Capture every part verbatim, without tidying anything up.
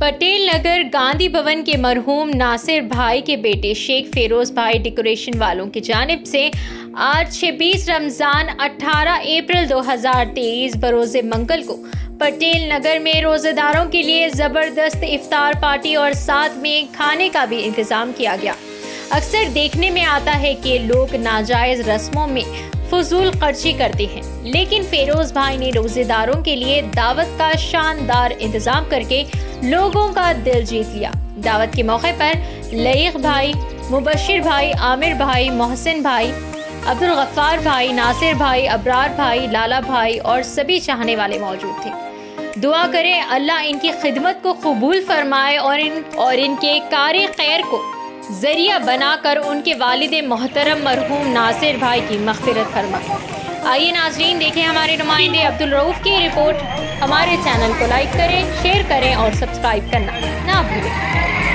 पटेल नगर गांधी भवन के मरहूम नासिर भाई के बेटे शेख फेरोज भाई डेकोरेशन वालों की जानिब से आज छब्बीस रमज़ान अठारह अप्रैल दो हज़ार तेईस बरोज़ मंगल को पटेल नगर में रोज़ेदारों के लिए ज़बरदस्त इफ्तार पार्टी और साथ में खाने का भी इंतज़ाम किया गया। अक्सर देखने में आता है कि लोग नाजायज़ रस्मों में फजूल खर्ची करते हैं, लेकिन फेरोज भाई ने रोजेदारों के लिए दावत का शानदार इंतजाम करके लोगों का दिल जीत लिया। दावत के मौके पर लईक भाई, मुबशिर भाई, आमिर भाई, मोहसिन भाई, अब्दुल गफ्फार भाई, नासिर भाई, अबरार भाई, लाला भाई और सभी चाहने वाले मौजूद थे। दुआ करें अल्लाह इनकी खिदमत को कबूल फरमाए और इन और इनके कार्य खैर को जरिया बनाकर उनके वालिद मोहतरम मरहूम नासिर भाई की मग़फ़िरत फरमाए। आइए नाज़रीन, देखें हमारे नुमाइंदे अब्दुल रऊफ़ की रिपोर्ट। हमारे चैनल को लाइक करें, शेयर करें और सब्सक्राइब करना ना भूलें।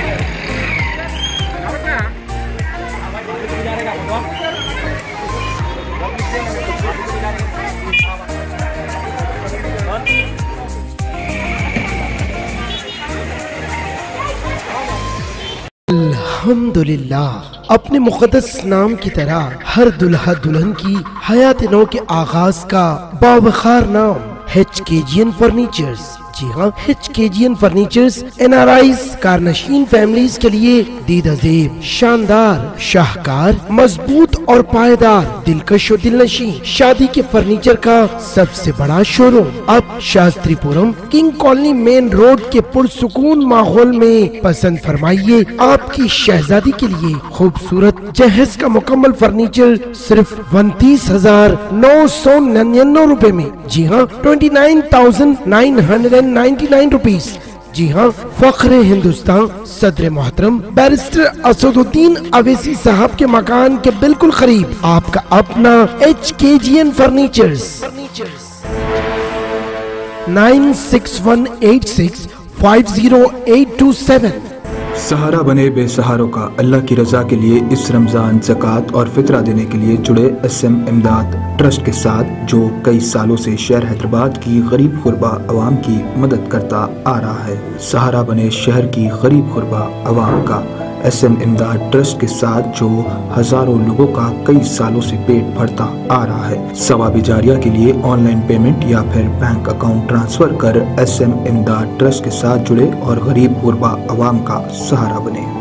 अल्हम्दुलिल्लाह, अपने मुक़द्दस नाम की तरह हर दुल्हा दुल्हन की हयात नौ के आगाज का बावखार नाम एचकेजीएन फर्नीचर्स। जी हाँ, HKGN furnitures N R Is कारनशीन फैमिलीज के लिए दीदाज़ेब, शानदार, शाहकार, मजबूत और पायदार, दिलकश और दिलनशीं शादी के फर्नीचर का सबसे बड़ा शोरूम अब Shastripuram king colony main road के पुरसुकून माहौल में। पसंद फरमाइए आपकी शहजादी के लिए खूबसूरत जहेज का मुकम्मल फर्नीचर सिर्फ उनतीस हजार नौ सौ निन्यानवे रूपए में। जी हाँ, twenty nine thousand nine hundred and ninety nine rupees. जी हाँ, फख्रे हिंदुस्तान सदर मोहतरम बैरिस्टर असदुद्दीन अवैसी साहब के मकान के बिल्कुल करीब आपका अपना HKGN furnitures. Nine six one eight six five zero eight two seven. सहारा बने बेसहारों का। अल्लाह की रजा के लिए इस रमज़ान ज़कात और फितरा देने के लिए जुड़े एस एम इमदाद ट्रस्ट के साथ, जो कई सालों से शहर हैदराबाद की गरीब गुरबा आवाम की मदद करता आ रहा है। सहारा बने शहर की गरीब गुरबा आवाम का एस एम इमदाद ट्रस्ट के साथ, जो हजारों लोगों का कई सालों से पेट भरता आ रहा है। सवाब जारिया के लिए ऑनलाइन पेमेंट या फिर बैंक अकाउंट ट्रांसफर कर एस एम इमदाद ट्रस्ट के साथ जुड़े और गरीब गुरबा आवाम का सहारा बने।